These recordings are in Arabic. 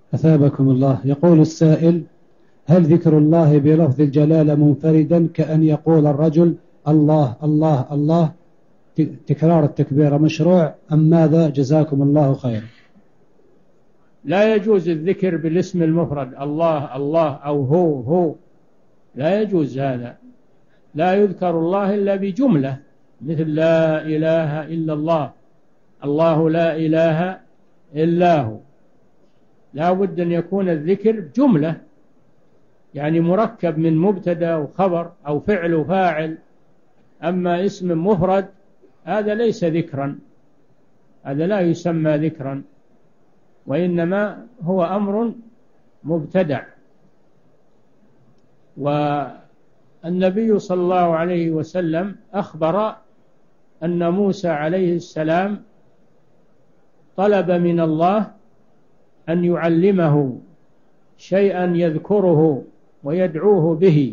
أثابكم الله. يقول السائل: هل ذكر الله بلفظ الجلالة منفردا كأن يقول الرجل الله الله الله تكرار التكبير مشروع أم ماذا؟ جزاكم الله خيرا. لا يجوز الذكر بالاسم المفرد الله الله أو هو، لا يجوز هذا. لا يذكر الله إلا بجملة، مثل لا إله إلا الله، الله لا إله إلا هو. لا بد أن يكون الذكر جملة، يعني مركب من مبتدأ وخبر أو فعل وفاعل. أما اسم مفرد هذا ليس ذكرا، هذا لا يسمى ذكرا، وإنما هو أمر مبتدع. والنبي صلى الله عليه وسلم أخبر أن موسى عليه السلام طلب من الله أن يعلمه شيئا يذكره ويدعوه به،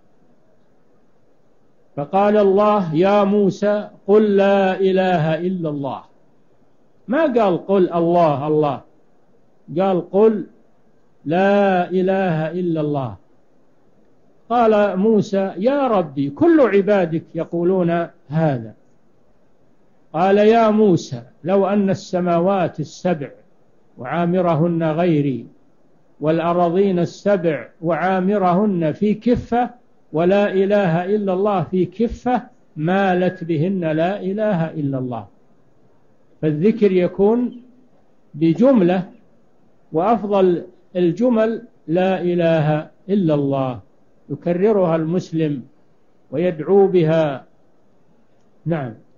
فقال الله: يا موسى قل لا إله إلا الله. ما قال قل الله الله، قال قل لا إله إلا الله. قال موسى: يا ربي كل عبادك يقولون هذا. قال: يا موسى لو أن السماوات السبع وعامرهن غيري والأراضين السبع وعامرهن في كفة ولا إله إلا الله في كفة مالت بهن لا إله إلا الله. فالذكر يكون بجملة، وأفضل الجمل لا إله إلا الله، يكررها المسلم ويدعو بها. نعم.